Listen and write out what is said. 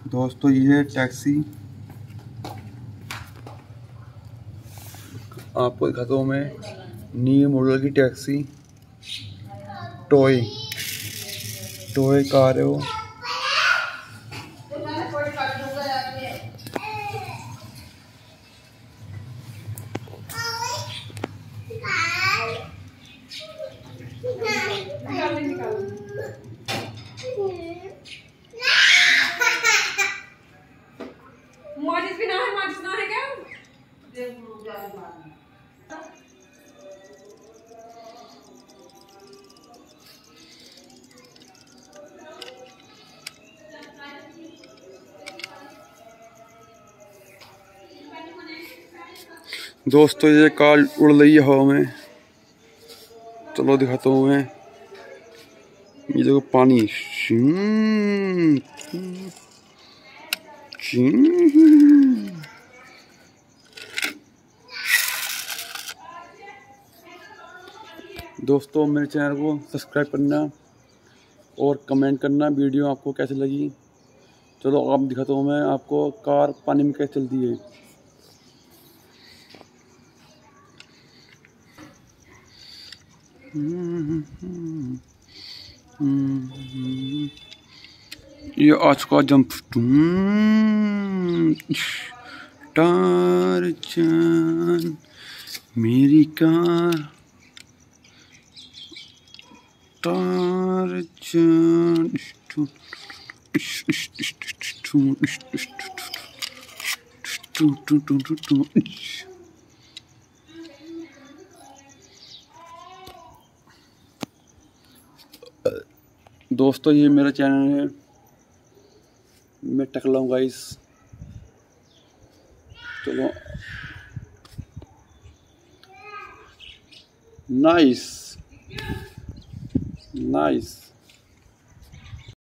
दोस्तों ये है टैक्सी, आपको दिखाता हूँ मैं। न्यू मॉडल की टैक्सी, टॉय कार है वो। माचिस भी ना है, माचिस ना है क्या? दोस्तों ये कार उड़ रही है हवा में, चलो दिखाता हूँ मैं। ये देखो पानी, दोस्तों मेरे चैनल को सब्सक्राइब करना और कमेंट करना वीडियो आपको कैसी लगी। चलो अब दिखाता हूँ मैं आपको कार पानी में कैसे चलती है। ये आज का जंप, टार्जन मेरी कार, टार्जन। दोस्तों ये मेरा चैनल है, मैं टकला हूँ गाइस। चलो नाइस नाइस।